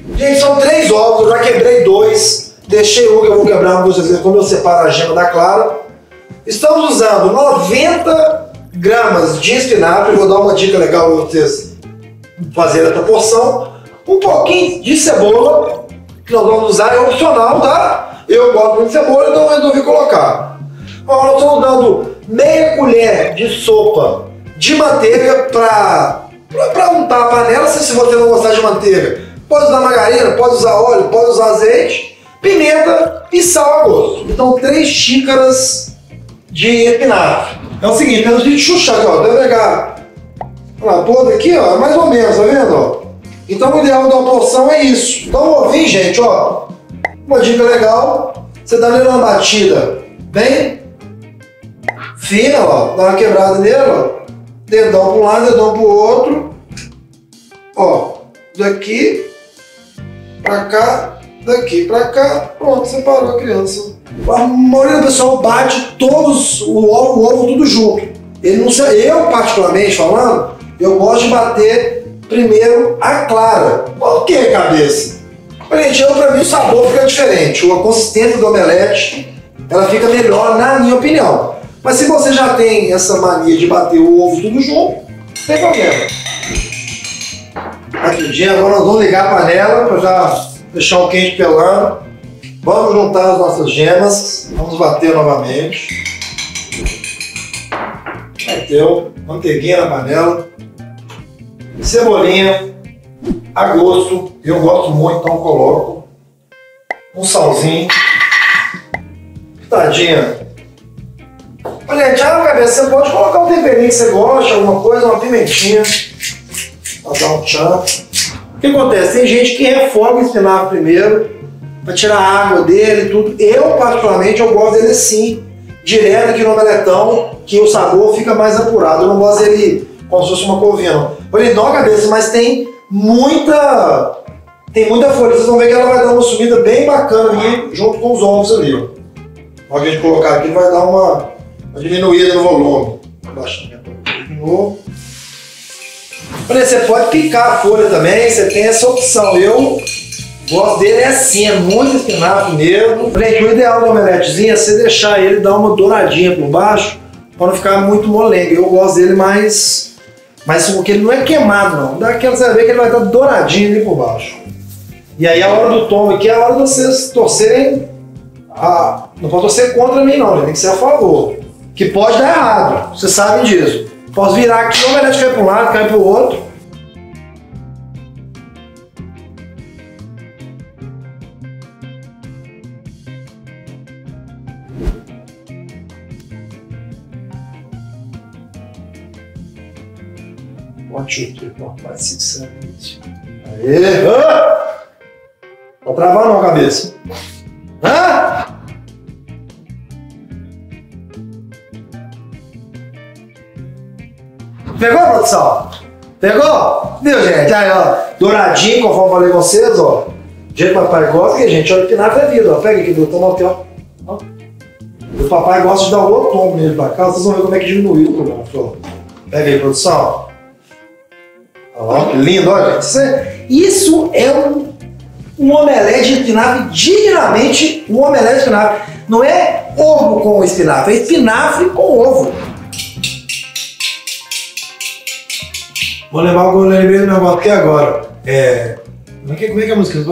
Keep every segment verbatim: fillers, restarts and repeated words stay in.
Gente, são três ovos, eu já quebrei dois. Deixei um que eu vou quebrar para vocês verem como eu separo a gema da clara. Estamos usando noventa gramas de espinafre. Vou dar uma dica legal para vocês fazerem essa porção. Um pouquinho de cebola, que nós vamos usar, é opcional, tá? Eu gosto muito de cebola, então eu resolvi colocar. Agora nós estamos dando meia colher de sopa de manteiga para untar a panela. Se você não gostar de manteiga, pode usar margarina, pode usar óleo, pode usar azeite, pimenta e sal a gosto. Então, três xícaras de espinafre. É o seguinte, eu preciso chuchar aqui, ó. Deve pegar a toda aqui, ó, mais ou menos, tá vendo? Ó? Então, o ideal da porção é isso. Então, o ovinho, gente, ó, uma dica legal, você dá nele uma batida bem fina, ó, dá uma quebrada nele, ó, dedão para um lado, dedão para o outro, ó, daqui para cá, daqui para cá, pronto, separou a criança. A maioria do pessoal bate todos o ovo, o ovo tudo junto. Ele não sei, eu particularmente falando, eu gosto de bater primeiro a clara. Por que, cabeça? Gente, eu, pra mim o sabor fica diferente, a consistência do omelete ela fica melhor na minha opinião. Mas se você já tem essa mania de bater o ovo tudo junto, não tem problema. Rapidinho, agora nós vamos ligar a panela para já deixar o quente pelando. Vamos juntar as nossas gemas, vamos bater novamente. Bateu, manteiguinha na panela, cebolinha a gosto, eu gosto muito, então coloco um salzinho, pitadinha. Olha, tchau, cabeça, você pode colocar um temperinho que você gosta, alguma coisa, uma pimentinha, para dar um tchan. O que acontece? Tem gente que refoga o espinafre primeiro, para tirar a água dele e tudo. Eu, particularmente, eu gosto dele assim, direto aqui no omeletão, que o sabor fica mais apurado. Eu não gosto dele como se fosse uma couvinha, não. Olha, não, cabeça, mas tem muita, tem muita folha. Vocês vão ver que ela vai dar uma subida bem bacana ali, junto com os ovos ali, ó. Na hora que a gente colocar aqui, vai dar uma, uma diminuída no volume. Baixando de novo. Olha, você pode picar a folha também, você tem essa opção. Eu gosto dele é assim, é muito espinafre mesmo. Gente, o ideal do omeletezinho é você deixar ele dar uma douradinha por baixo, para não ficar muito molengo. Eu gosto dele mais, mais porque ele não é queimado não. Daquela você vai ver que ele vai estar douradinho ali por baixo. E aí a hora do tom aqui é a hora de vocês torcerem, a... não pode torcer contra mim não, tem que ser a favor. Que pode dar errado, vocês sabem disso. Posso virar aqui, o omelete cai para um lado, cai para o outro. One, two, three, four, five, six, seven, eight. Aê! Ah! Não travar não, cabeça. Ah! Pegou, produção? Pegou? Viu, gente? Aí, ó, douradinho, conforme eu falei com vocês, ó. Do jeito que o papai gosta, que, gente, olha, o espinafre é vida, ó. Pega aqui, do toma aqui, ó. ó. O papai gosta de dar um outro tom nele pra cá, vocês vão ver como é que diminuiu o espinafre, ó. Pega aí, produção. Ó, que lindo, olha, gente. Isso é um, um omelete de espinafre, dignamente um omelete de espinafre. Não é ovo com espinafre, é espinafre com ovo. Vou levar o lembrei do negócio aqui agora. É. Como é que, como é, que é a música?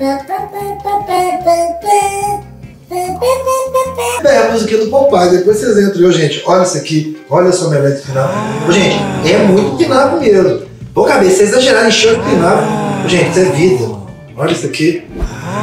É a música do Popeye, depois vocês entram, viu, gente? Olha isso aqui, olha esse omelete de espinafre. Gente, é muito espinafre mesmo. Pô, cabeça, vocês exageraram, encheu de espinafre. Gente, isso é vida. Olha isso aqui.